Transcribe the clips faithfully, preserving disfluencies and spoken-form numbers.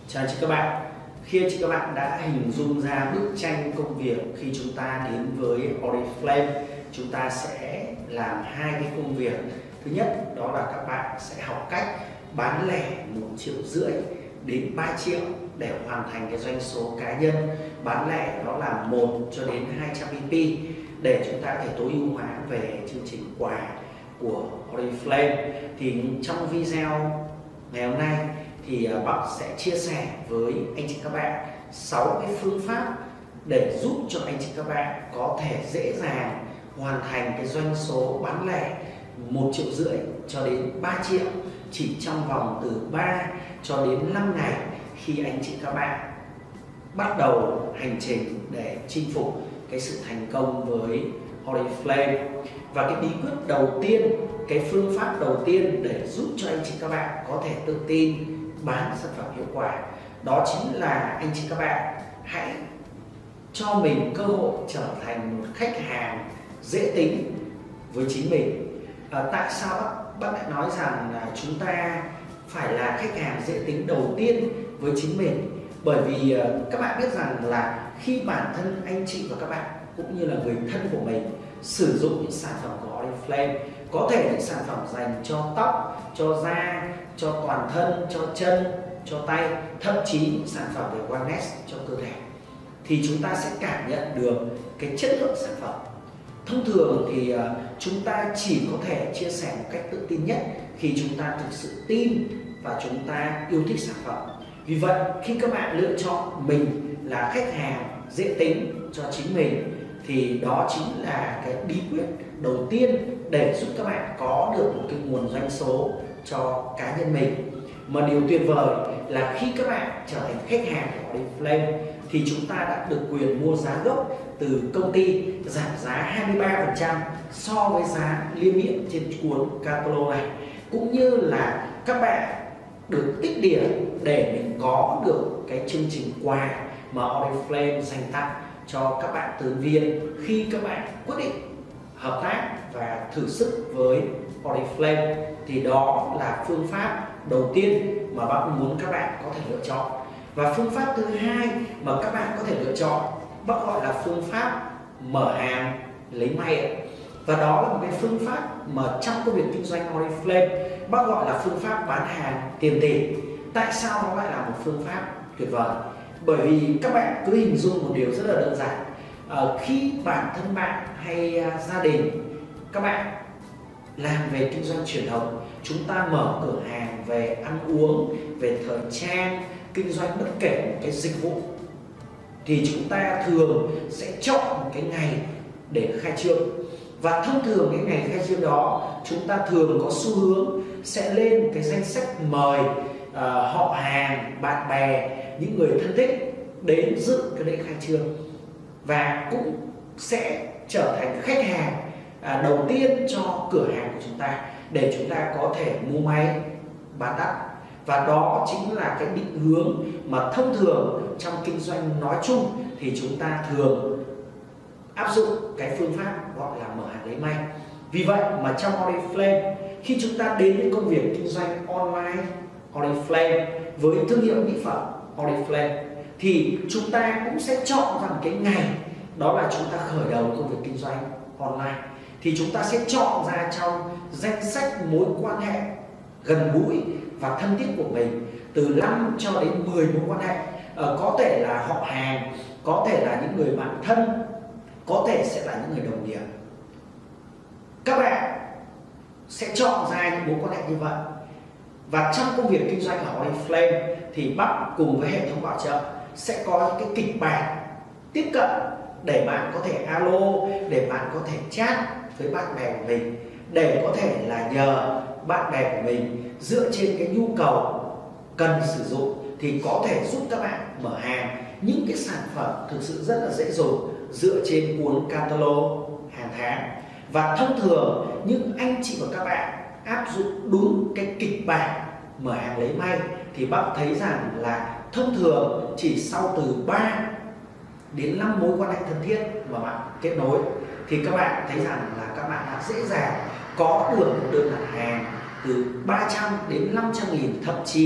Chào chị các bạn. Khi chị các bạn đã hình dung ra bức tranh công việc khi chúng ta đến với Oriflame, chúng ta sẽ làm hai cái công việc. Thứ nhất đó là các bạn sẽ học cách bán lẻ một triệu rưỡi đến ba triệu để hoàn thành cái doanh số cá nhân. Bán lẻ đó là một cho đến hai trăm e pê để chúng ta có thể tối ưu hóa về chương trình quà của Oriflame. Thì trong video ngày hôm nay thì Bắc sẽ chia sẻ với anh chị các bạn sáu cái phương pháp để giúp cho anh chị các bạn có thể dễ dàng hoàn thành cái doanh số bán lẻ một triệu rưỡi cho đến ba triệu chỉ trong vòng từ ba cho đến năm ngày khi anh chị các bạn bắt đầu hành trình để chinh phục cái sự thành công với Oriflame. Và cái bí quyết đầu tiên, cái phương pháp đầu tiên để giúp cho anh chị các bạn có thể tự tin bán sản phẩm hiệu quả, đó chính là anh chị các bạn hãy cho mình cơ hội trở thành một khách hàng dễ tính với chính mình. À, tại sao bác, bác lại nói rằng là chúng ta phải là khách hàng dễ tính đầu tiên với chính mình? Bởi vì uh, các bạn biết rằng là khi bản thân anh chị và các bạn cũng như là người thân của mình sử dụng những sản phẩm của Oriflame, có thể những sản phẩm dành cho tóc, cho da, cho toàn thân, cho chân, cho tay, thậm chí những sản phẩm về wellness cho cơ thể, thì chúng ta sẽ cảm nhận được cái chất lượng sản phẩm. Thông thường thì uh, chúng ta chỉ có thể chia sẻ một cách tự tin nhất khi chúng ta thực sự tin và chúng ta yêu thích sản phẩm. Vì vậy khi các bạn lựa chọn mình là khách hàng dễ tính cho chính mình, thì đó chính là cái bí quyết đầu tiên để giúp các bạn có được một cái nguồn doanh số cho cá nhân mình. Mà điều tuyệt vời là khi các bạn trở thành khách hàng của Oriflame thì chúng ta đã được quyền mua giá gốc từ công ty, giảm giá hai mươi ba phần trăm so với giá niêm yết trên cuốn catalog này, cũng như là các bạn được tích điểm để mình có được cái chương trình quà mà Oriflame dành tặng cho các bạn tư vấn viên khi các bạn quyết định hợp tác và thử sức với Oriflame. Thì đó là phương pháp đầu tiên mà bác muốn các bạn có thể lựa chọn. Và phương pháp thứ hai mà các bạn có thể lựa chọn, bác gọi là phương pháp mở hàng lấy may. Và đó là một cái phương pháp mà trong công việc kinh doanh Oriflame bác gọi là phương pháp bán hàng tiền tỷ. Tại sao nó lại là một phương pháp tuyệt vời? Bởi vì các bạn cứ hình dung một điều rất là đơn giản. À, khi bản thân bạn hay uh, gia đình các bạn làm về kinh doanh truyền thống, chúng ta mở cửa hàng về ăn uống, về thời trang, kinh doanh bất kể một cái dịch vụ, thì chúng ta thường sẽ chọn một cái ngày để khai trương. Và thông thường cái ngày khai trương đó chúng ta thường có xu hướng sẽ lên cái danh sách mời uh, họ hàng, bạn bè, những người thân thích đến dự cái lễ khai trương, và cũng sẽ trở thành khách hàng à, đầu tiên cho cửa hàng của chúng ta để chúng ta có thể mua may bán đắt. Và đó chính là cái định hướng mà thông thường trong kinh doanh nói chung thì chúng ta thường áp dụng cái phương pháp gọi là mở hàng lấy may. Vì vậy mà trong Oriflame, khi chúng ta đến với công việc kinh doanh online Oriflame với thương hiệu mỹ phẩm Oriflame, thì chúng ta cũng sẽ chọn ra một cái ngày, đó là chúng ta khởi đầu công việc kinh doanh online. Thì chúng ta sẽ chọn ra trong danh sách mối quan hệ gần gũi và thân thiết của mình từ năm cho đến mười mối quan hệ. Ờ, có thể là họ hàng, có thể là những người bạn thân, có thể sẽ là những người đồng nghiệp. Các bạn sẽ chọn ra những mối quan hệ như vậy. Và trong công việc kinh doanh ở Oriflame thì Bắc cùng với hệ thống bảo trợ sẽ có những cái kịch bản tiếp cận để bạn có thể alo, để bạn có thể chat với bạn bè của mình, để có thể là nhờ bạn bè của mình dựa trên cái nhu cầu cần sử dụng thì có thể giúp các bạn mở hàng những cái sản phẩm thực sự rất là dễ dùng dựa trên cuốn catalog hàng tháng. Và thông thường những anh chị và các bạn áp dụng đúng cái kịch bản mở hàng lấy may thì bác thấy rằng là thông thường chỉ sau từ ba đến năm mối quan hệ thân thiết mà bạn kết nối thì các bạn thấy rằng là các bạn đã dễ dàng có được một đơn đặt hàng từ ba trăm đến năm trăm nghìn, thậm chí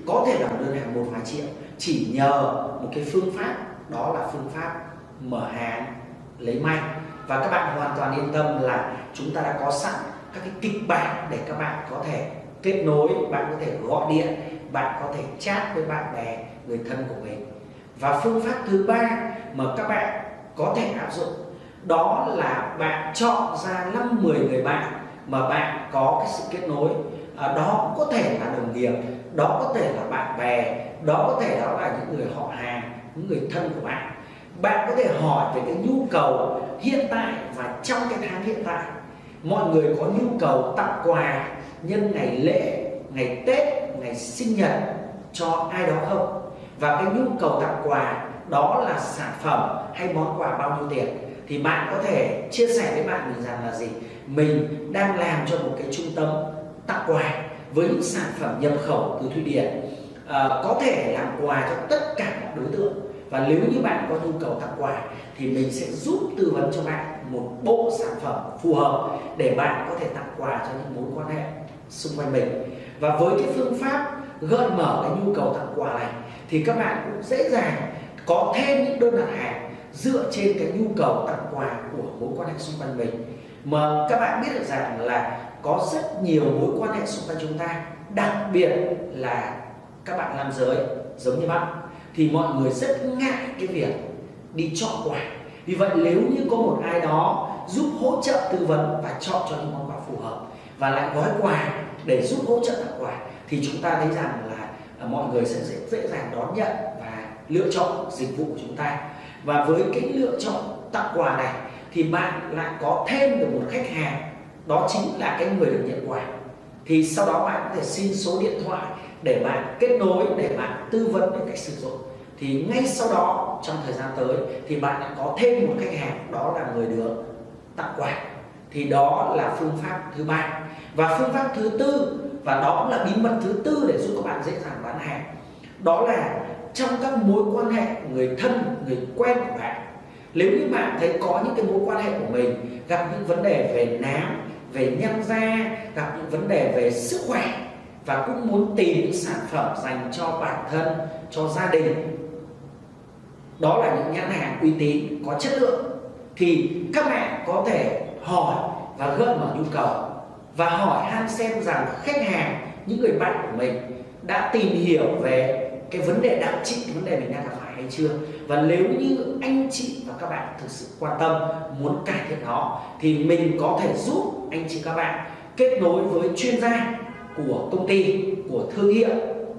có thể làm đơn hàng một vài triệu chỉ nhờ một cái phương pháp, đó là phương pháp mở hàng lấy may. Và các bạn hoàn toàn yên tâm là chúng ta đã có sẵn các cái kịch bản để các bạn có thể kết nối, bạn có thể gọi điện, bạn có thể chat với bạn bè, người thân của mình. Và phương pháp thứ ba mà các bạn có thể áp dụng, đó là bạn chọn ra năm mười người bạn mà bạn có cái sự kết nối. À, đó có thể là đồng nghiệp, đó có thể là bạn bè, đó có thể đó là những người họ hàng, những người thân của bạn. Bạn có thể hỏi về cái nhu cầu hiện tại và trong cái tháng hiện tại. Mọi người có nhu cầu tặng quà nhân ngày lễ, ngày Tết, ngày sinh nhật cho ai đó không? Và cái nhu cầu tặng quà đó là sản phẩm hay món quà bao nhiêu tiền? Thì bạn có thể chia sẻ với bạn mình rằng là gì? Mình đang làm cho một cái trung tâm tặng quà với những sản phẩm nhập khẩu từ Thụy Điển, à, có thể làm quà cho tất cả các đối tượng. Và nếu như bạn có nhu cầu tặng quà thì mình sẽ giúp tư vấn cho bạn một bộ sản phẩm phù hợp để bạn có thể tặng quà cho những mối quan hệ xung quanh mình. Và với cái phương pháp gợi mở cái nhu cầu tặng quà này thì các bạn cũng dễ dàng có thêm những đơn đặt hàng dựa trên cái nhu cầu tặng quà của mối quan hệ xung quanh mình. Mà các bạn biết được rằng là có rất nhiều mối quan hệ xung quanh chúng ta, đặc biệt là các bạn nam giới giống như bạn, thì mọi người rất ngại cái việc đi chọn quà. Vì vậy nếu như có một ai đó giúp hỗ trợ tư vấn và chọn cho những món quà phù hợp và lại gói quà để giúp hỗ trợ tặng quà thì chúng ta thấy rằng là mọi người sẽ dễ, dễ dàng đón nhận và lựa chọn dịch vụ của chúng ta. Và với cái lựa chọn tặng quà này thì bạn lại có thêm được một khách hàng, đó chính là cái người được nhận quà. Thì sau đó bạn có thể xin số điện thoại để bạn kết nối, để bạn tư vấn về cách sử dụng. Thì ngay sau đó trong thời gian tới thì bạn lại có thêm một khách hàng, đó là người được tặng quà. Thì đó là phương pháp thứ ba. Và phương pháp thứ tư, và đó cũng là bí mật thứ tư để giúp các bạn dễ dàng bán hàng, đó là trong các mối quan hệ người thân, người quen của bạn, nếu như bạn thấy có những cái mối quan hệ của mình gặp những vấn đề về nám, về nhăn da, gặp những vấn đề về sức khỏe và cũng muốn tìm những sản phẩm dành cho bản thân, cho gia đình, đó là những nhãn hàng uy tín, có chất lượng, thì các bạn có thể hỏi và gợi mở nhu cầu và hỏi han xem rằng khách hàng, những người bạn của mình đã tìm hiểu về cái vấn đề đặc trị, cái vấn đề mình đang gặp phải hay chưa. Và nếu như anh chị và các bạn thực sự quan tâm, muốn cải thiện nó, thì mình có thể giúp anh chị các bạn kết nối với chuyên gia của công ty, của thương hiệu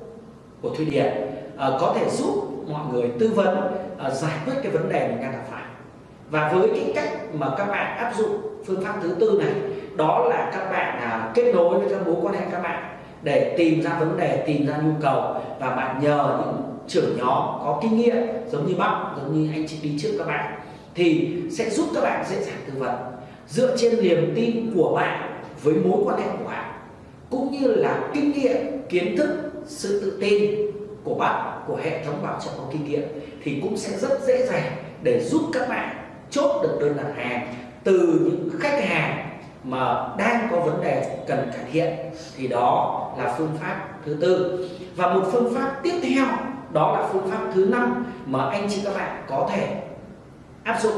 của Thụy Điển, à, có thể giúp mọi người tư vấn, à, giải quyết cái vấn đề mình đang gặp phải. Và với cái cách mà các bạn áp dụng phương pháp thứ tư này, đó là các bạn à, kết nối với các mối quan hệ các bạn để tìm ra vấn đề, tìm ra nhu cầu, và bạn nhờ những trưởng nhóm có kinh nghiệm giống như Bắc, giống như anh chị đi trước các bạn, thì sẽ giúp các bạn dễ dàng tư vấn dựa trên niềm tin của bạn với mối quan hệ của bạn, cũng như là kinh nghiệm, kiến thức, sự tự tin của bạn, của hệ thống bảo trợ có kinh nghiệm, thì cũng sẽ rất dễ dàng để giúp các bạn chốt được đơn đặt hàng từ những khách hàng mà đang có vấn đề cần cải thiện. Thì đó là phương pháp thứ tư. Và một phương pháp tiếp theo, đó là phương pháp thứ năm mà anh chị các bạn có thể áp dụng,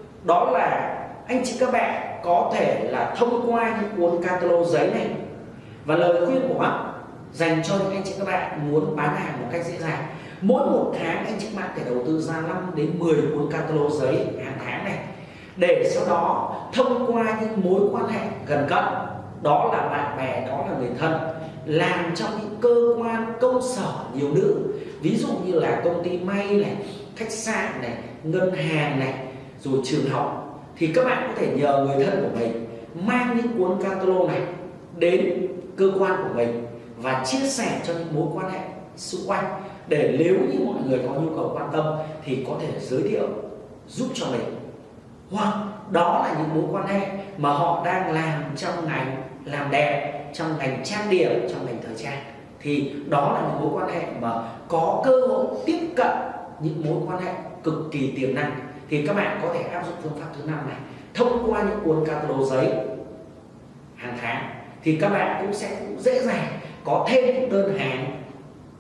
đó là anh chị các bạn có thể là thông qua những cuốn catalog giấy này. Và lời khuyên của bác dành cho những anh chị các bạn muốn bán hàng một cách dễ dàng, mỗi một tháng anh chị các bạn phải đầu tư ra năm đến mười cuốn catalog giấy hàng tháng này, để sau đó thông qua những mối quan hệ gần cận, đó là bạn bè, đó là người thân, làm trong những cơ quan công sở nhiều nữ, ví dụ như là công ty may này, khách sạn này, ngân hàng này, rồi trường học, thì các bạn có thể nhờ người thân của mình mang những cuốn catalog này đến cơ quan của mình và chia sẻ cho những mối quan hệ xung quanh, để nếu như mọi người có nhu cầu quan tâm thì có thể giới thiệu giúp cho mình. Hoặc đó là những mối quan hệ mà họ đang làm trong ngành làm đẹp, trong ngành trang điểm, trong ngành thời trang, thì đó là những mối quan hệ mà có cơ hội tiếp cận những mối quan hệ cực kỳ tiềm năng. Thì các bạn có thể áp dụng phương pháp thứ năm này, thông qua những cuốn catalog giấy hàng tháng, thì các bạn cũng sẽ dễ dàng có thêm những đơn hàng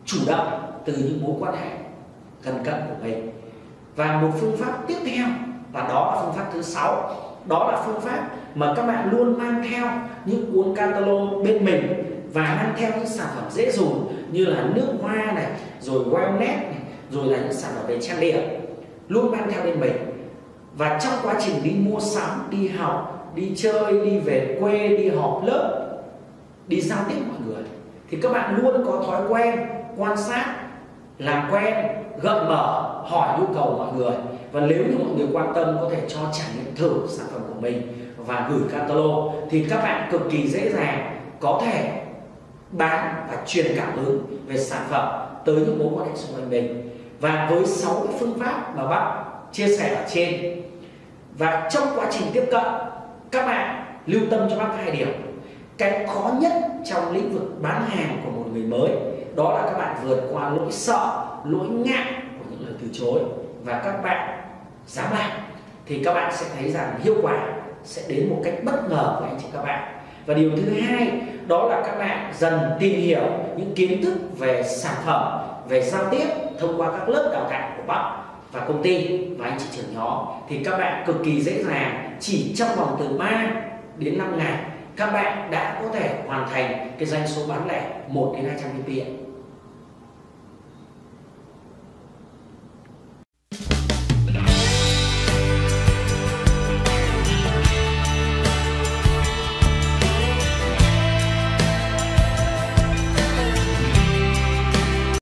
chủ động từ những mối quan hệ gần cận của mình. Và một phương pháp tiếp theo, và đó là phương pháp thứ sáu, đó là phương pháp mà các bạn luôn mang theo những cuốn catalog bên mình và mang theo những sản phẩm dễ dùng như là nước hoa này, rồi wellness này, rồi là những sản phẩm về trang điểm, luôn mang theo bên mình. Và trong quá trình đi mua sắm, đi học, đi chơi, đi về quê, đi họp lớp, đi giao tiếp mọi người, thì các bạn luôn có thói quen quan sát, làm quen, gợi mở, hỏi nhu cầu mọi người. Và nếu như mọi người quan tâm có thể cho trải nghiệm thử sản phẩm của mình và gửi catalog, thì các bạn cực kỳ dễ dàng có thể bán và truyền cảm hứng về sản phẩm tới những mối quan hệ xung quanh mình. Và với sáu cái phương pháp mà bác chia sẻ ở trên, và trong quá trình tiếp cận, các bạn lưu tâm cho bác hai điều. Cái khó nhất trong lĩnh vực bán hàng của một người mới, đó là các bạn vượt qua lỗi sợ, lỗi ngại của những lời từ chối, và các bạn dám làm, thì các bạn sẽ thấy rằng hiệu quả sẽ đến một cách bất ngờ với anh chị các bạn. Và điều thứ hai, đó là các bạn dần tìm hiểu những kiến thức về sản phẩm, về giao tiếp thông qua các lớp đào tạo của bác và công ty và anh chị trưởng nhóm, thì các bạn cực kỳ dễ dàng, chỉ trong vòng từ ba đến năm ngày các bạn đã có thể hoàn thành cái doanh số bán lẻ một đến hai trăm pê pê.